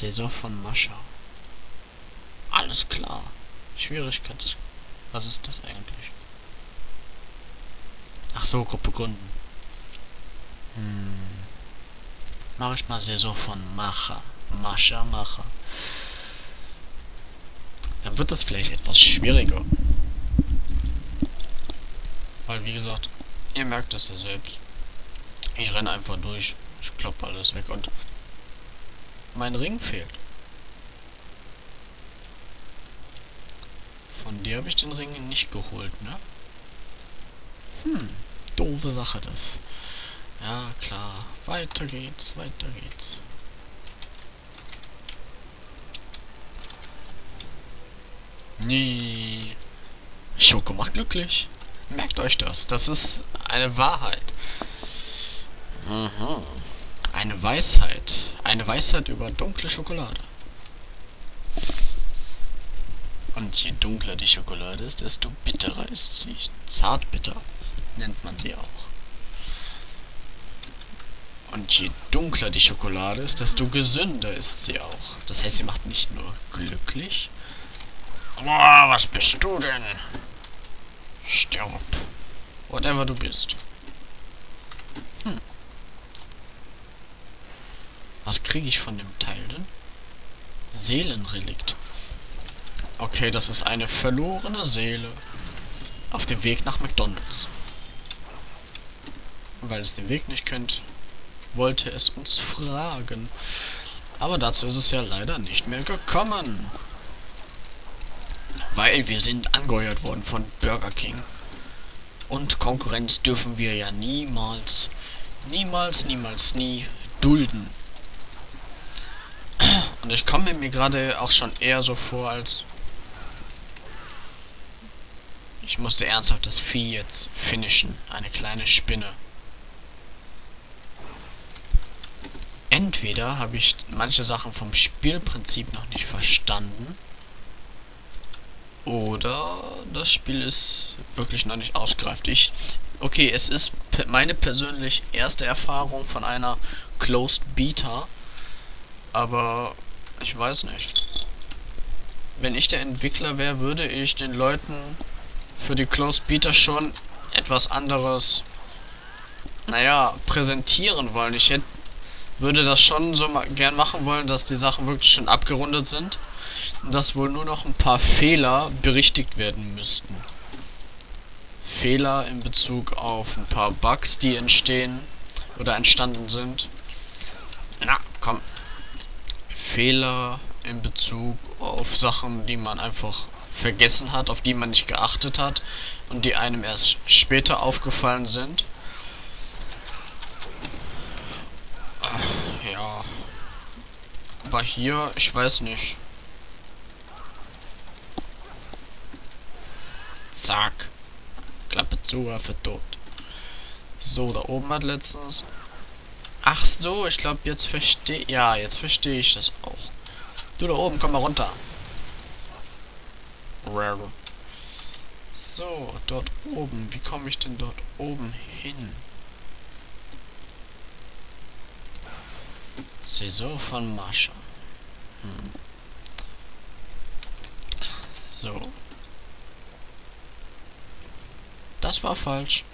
Saison von Mascha. Alles klar. Schwierigkeits... Was ist das eigentlich? Ach so, Gruppe gründen. Mach ich mal Saison von Mascha. Mascha. Dann wird das vielleicht etwas schwieriger. Weil, wie gesagt, ihr merkt es ja selbst. Ich renne einfach durch. Ich kloppe alles weg und mein Ring fehlt. Von dir habe ich den Ring nicht geholt, ne? Doofe Sache das. Ja, klar. Weiter geht's. Nee. Schoko macht glücklich. Merkt euch das. Das ist eine Wahrheit. Eine Weisheit. Eine Weisheit über dunkle Schokolade. Und je dunkler die Schokolade ist, desto bitterer ist sie. Zartbitter nennt man sie auch. Und je dunkler die Schokolade ist, desto gesünder ist sie auch. Das heißt, sie macht nicht nur glücklich. Boah, was bist du denn? Stirb. Whatever du bist. Was kriege ich von dem Teil denn? Seelenrelikt. Okay, das ist eine verlorene Seele. Auf dem Weg nach McDonald's. Weil es den Weg nicht kennt, wollte es uns fragen. Aber dazu ist es ja leider nicht mehr gekommen. Weil wir sind angeheuert worden von Burger King. Und Konkurrenz dürfen wir ja niemals dulden. Und ich komme mir gerade auch schon eher so vor, als... Ich musste ernsthaft das Vieh jetzt finishen. Eine kleine Spinne. Entweder habe ich manche Sachen vom Spielprinzip noch nicht verstanden. Oder das Spiel ist wirklich noch nicht ausgereift. Okay, es ist meine persönlich erste Erfahrung von einer Closed Beta. Aber ich weiß nicht. Wenn ich der Entwickler wäre, würde ich den Leuten für die Closed Beta schon etwas anderes, naja, präsentieren wollen. Würde das schon so gern machen wollen, dass die Sachen wirklich schon abgerundet sind. Und dass wohl nur noch ein paar Fehler berichtigt werden müssten. Fehler in Bezug auf ein paar Bugs, die entstehen oder entstanden sind. Na, komm. Fehler in Bezug auf Sachen, die man einfach vergessen hat, auf die man nicht geachtet hat und die einem erst später aufgefallen sind. Ja. Aber hier, ich weiß nicht. Zack. Klappe zu, Affe tot. So, da oben hat letztens... Ach so, ich glaube jetzt verstehe... Ja, jetzt verstehe ich das auch. Du da oben, komm mal runter. So, dort oben. Wie komme ich denn dort oben hin? Saison von Mascha. So. Das war falsch.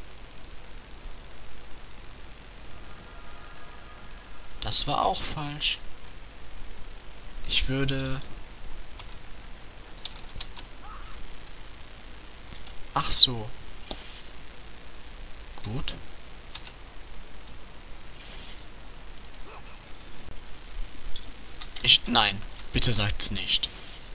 Das war auch falsch. Ich würde... Ach so. Gut. Nein, bitte sagt's nicht.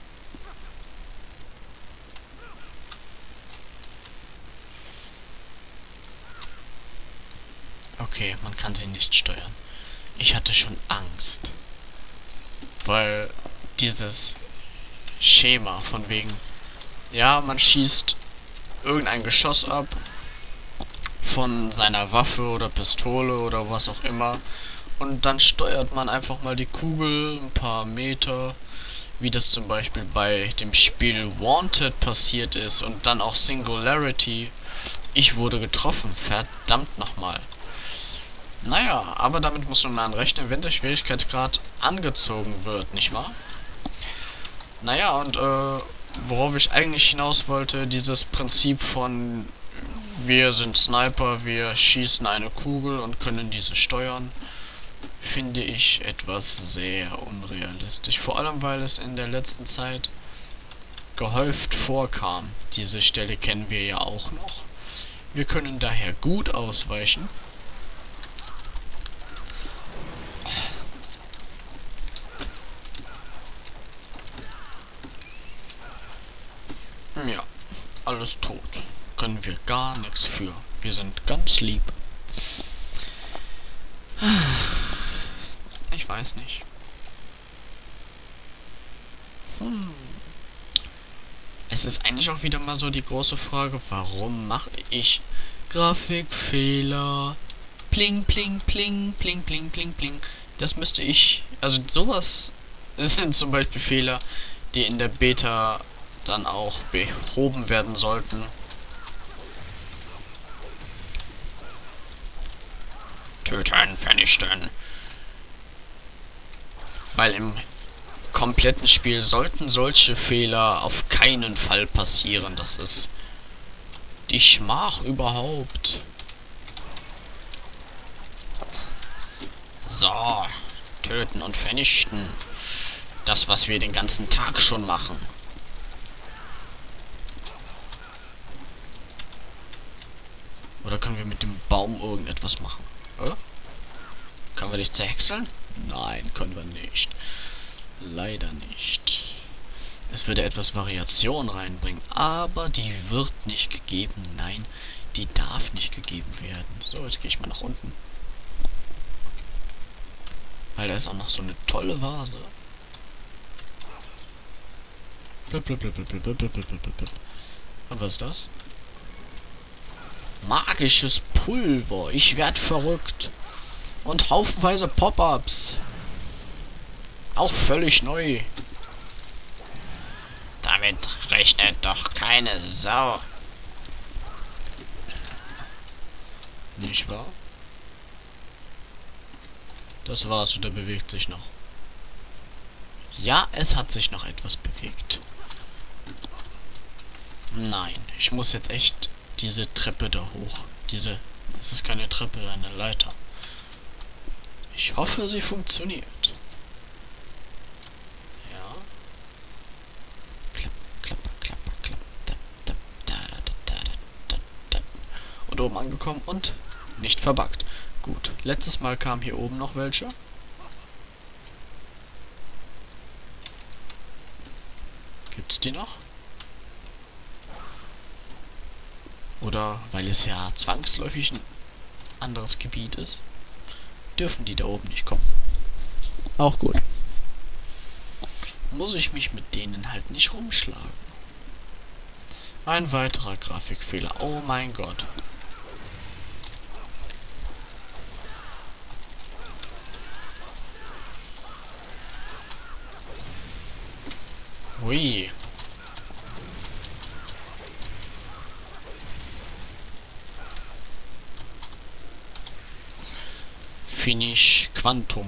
Okay, man kann sie nicht steuern. Ich hatte schon Angst. Weil dieses Schema von wegen... Ja, man schießt irgendein Geschoss ab von seiner Waffe oder Pistole oder was auch immer. Und dann steuert man einfach mal die Kugel ein paar Meter, wie das zum Beispiel bei dem Spiel Wanted passiert ist und dann auch Singularity. Ich wurde getroffen, verdammt nochmal. Naja, aber damit muss man rechnen, wenn der Schwierigkeitsgrad angezogen wird, nicht wahr? Naja, und worauf ich eigentlich hinaus wollte, dieses Prinzip von wir sind Sniper, wir schießen eine Kugel und können diese steuern, finde ich etwas sehr unrealistisch. Vor allem, weil es in der letzten Zeit gehäuft vorkam. Diese Stelle kennen wir ja auch noch. Wir können daher gut ausweichen. Ja, alles tot. Können wir gar nichts für. Wir sind ganz lieb. Ich weiß nicht. Es ist eigentlich auch wieder mal so die große Frage, warum mache ich Grafikfehler? Pling, pling, pling, pling, pling, pling, pling. Das müsste ich... Also sowas sind zum Beispiel Fehler, die in der Beta dann auch behoben werden sollten. Töten, vernichten. Weil im kompletten Spiel sollten solche Fehler auf keinen Fall passieren. Das ist die Schmach überhaupt. So, töten und vernichten. Das, was wir den ganzen Tag schon machen. Oder können wir mit dem Baum irgendetwas machen? Können wir dich zerhäckseln? Nein, können wir nicht. Leider nicht. Es würde etwas Variation reinbringen, aber die wird nicht gegeben. Nein, die darf nicht gegeben werden. So, jetzt gehe ich mal nach unten. Weil da ist auch noch so eine tolle Vase. Blub, blub, blub, blub, blub, blub, blub, blub, blub. Und was ist das? Magisches Pulver. Ich werd verrückt. Und haufenweise Pop-Ups. Auch völlig neu. Damit rechnet doch keine Sau. Nicht wahr? Das war's, oder bewegt sich noch? Ja, es hat sich noch etwas bewegt. Nein, ich muss jetzt echt diese Treppe da hoch. Es ist keine Treppe, eine Leiter. Ich hoffe, sie funktioniert. Ja. Klapp, klapper, klapper, klapp. Und oben angekommen und nicht verbuggt. Gut, letztes Mal kamen hier oben noch welche. Gibt's die noch? Oder weil es ja zwangsläufig ein anderes Gebiet ist, dürfen die da oben nicht kommen. Auch gut. Muss ich mich mit denen halt nicht rumschlagen. Ein weiterer Grafikfehler. Oh mein Gott. Ui. Finish Quantum.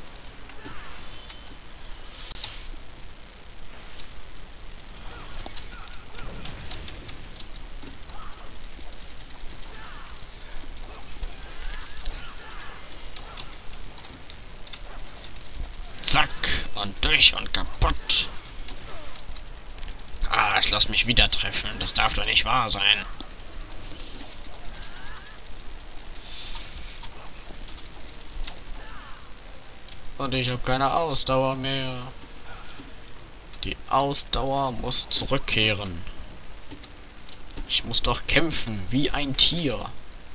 Zack und durch und kaputt. Ah, ich lass mich wieder treffen. Das darf doch nicht wahr sein. Und ich habe keine Ausdauer mehr. Die Ausdauer muss zurückkehren. Ich muss doch kämpfen, wie ein Tier.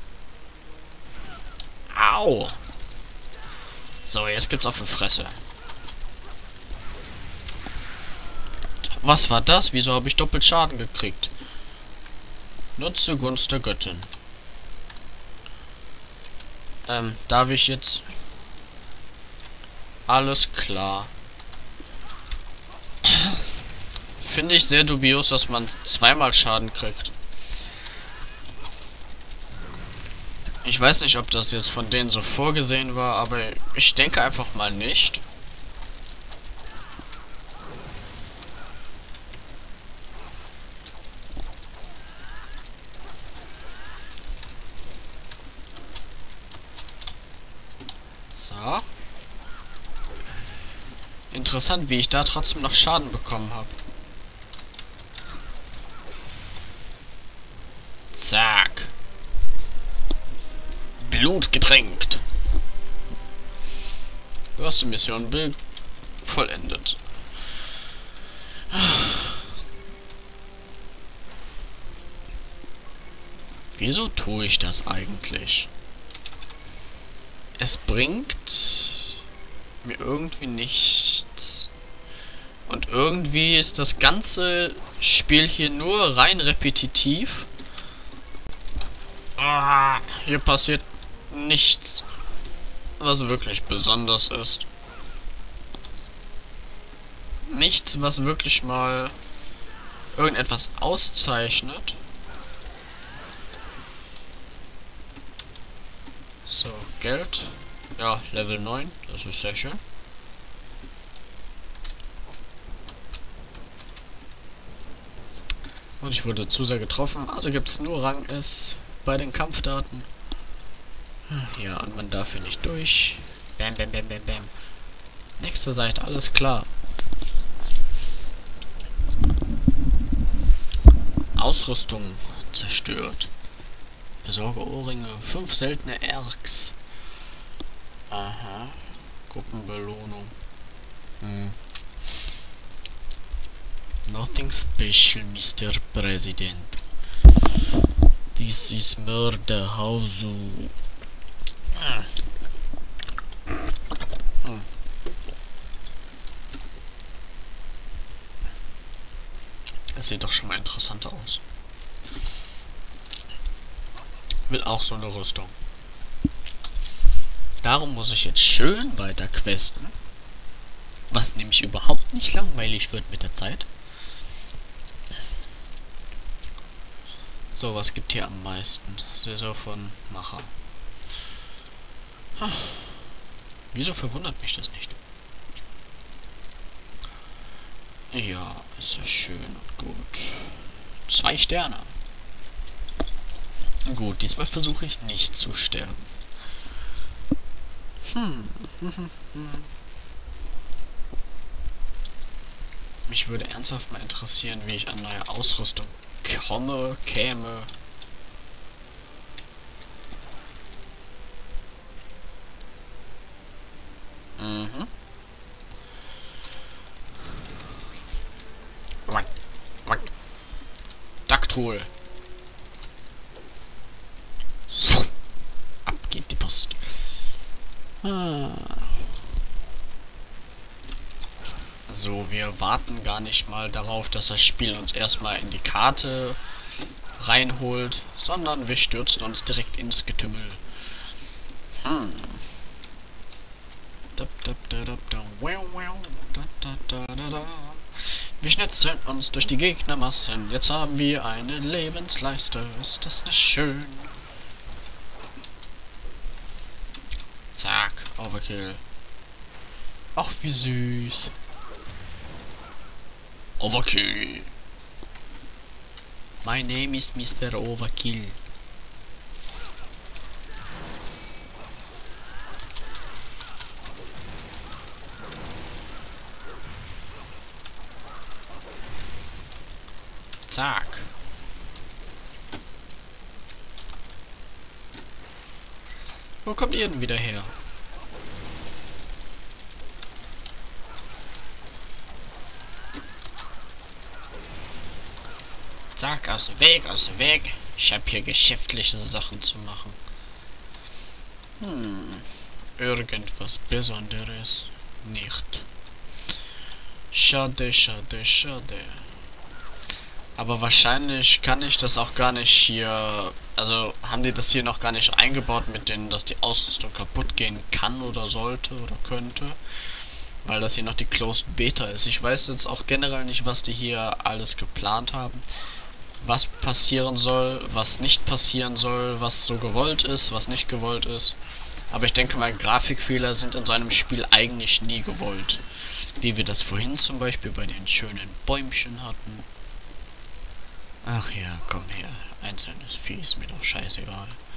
Au! So, jetzt gibt's auf die Fresse. Was war das? Wieso habe ich doppelt Schaden gekriegt? Nur zugunsten der Göttin. Darf ich jetzt... Alles klar. Finde ich sehr dubios, dass man zweimal Schaden kriegt. Ich weiß nicht, ob das jetzt von denen so vorgesehen war, aber ich denke einfach mal nicht. So. Interessant, wie ich da trotzdem noch Schaden bekommen habe. Zack. Blut getränkt. Du hast die Mission vollendet. Wieso tue ich das eigentlich? Es bringt mir irgendwie nichts. Und irgendwie ist das ganze Spiel hier nur rein repetitiv. Ah, hier passiert nichts, was wirklich besonders ist. Nichts, was wirklich mal irgendetwas auszeichnet. So, Geld. Ja, Level 9. Das ist sehr schön. Und ich wurde zu sehr getroffen. Also gibt es nur Rang S bei den Kampfdaten. Ja, und man darf hier nicht durch. Bam, bam, bam, bam, bam. Nächste Seite, alles klar. Ausrüstung zerstört. Besorge Ohrringe. 5 seltene Erks. Aha. Gruppenbelohnung. Nothing special, Mr. President. This is murder, how so? Das sieht doch schon mal interessanter aus. Will auch so eine Rüstung. Darum muss ich jetzt schön weiter questen. Was nämlich überhaupt nicht langweilig wird mit der Zeit. So, was gibt hier am meisten? Saison von Macher. Wieso verwundert mich das nicht? Ja, ist ja schön und gut. 2 Sterne. Gut, diesmal versuche ich nicht zu sterben. Mich würde ernsthaft mal interessieren, wie ich an neue Ausrüstung käme. Daktul. Ab geht die Post. So, wir warten gar nicht mal darauf, dass das Spiel uns erstmal in die Karte reinholt, sondern wir stürzen uns direkt ins Getümmel. Wir schnetzeln uns durch die Gegnermassen. Jetzt haben wir eine Lebensleiste. Ist das nicht schön? Zack, Overkill. Ach, wie süß. Overkill. My name is Mr. Overkill. Zack. Wo kommt ihr denn wieder her? Zack, aus dem Weg, aus dem Weg. Ich habe hier geschäftliche Sachen zu machen. Irgendwas Besonderes nicht. Schade, schade, schade. Aber wahrscheinlich kann ich das auch gar nicht hier... Also haben die das hier noch gar nicht eingebaut mit denen, dass die Ausrüstung kaputt gehen kann oder sollte oder könnte. Weil das hier noch die Closed Beta ist. Ich weiß jetzt auch generell nicht, was die hier alles geplant haben. was passieren soll, was nicht passieren soll, was so gewollt ist, was nicht gewollt ist. Aber ich denke mal, Grafikfehler sind in so einem Spiel eigentlich nie gewollt. Wie wir das vorhin zum Beispiel bei den schönen Bäumchen hatten. Ach ja, komm her. Einzelnes Vieh ist mir doch scheißegal.